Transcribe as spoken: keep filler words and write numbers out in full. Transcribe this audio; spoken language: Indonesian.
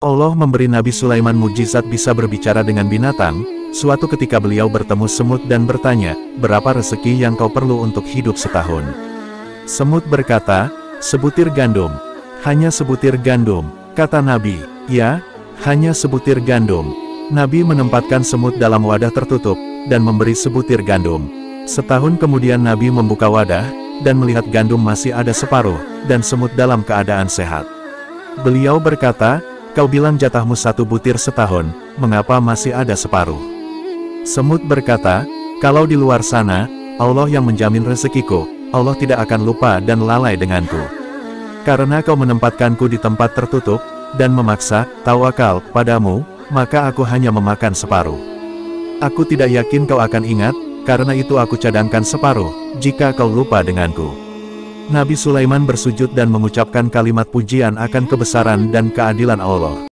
Allah memberi Nabi Sulaiman mukjizat bisa berbicara dengan binatang. Suatu ketika beliau bertemu semut dan bertanya, berapa rezeki yang kau perlu untuk hidup setahun? Semut berkata, sebutir gandum. Hanya sebutir gandum, kata Nabi. Ya, hanya sebutir gandum. Nabi menempatkan semut dalam wadah tertutup, dan memberi sebutir gandum. Setahun kemudian Nabi membuka wadah, dan melihat gandum masih ada separuh, dan semut dalam keadaan sehat. Beliau berkata, kau bilang jatahmu satu butir setahun, mengapa masih ada separuh? Semut berkata, kalau di luar sana, Allah yang menjamin rezekiku, Allah tidak akan lupa dan lalai denganku. Karena kau menempatkanku di tempat tertutup, dan memaksa, tawakal, padamu, maka aku hanya memakan separuh. Aku tidak yakin kau akan ingat, karena itu aku cadangkan separuh, jika kau lupa denganku. Nabi Sulaiman bersujud dan mengucapkan kalimat pujian akan kebesaran dan keadilan Allah.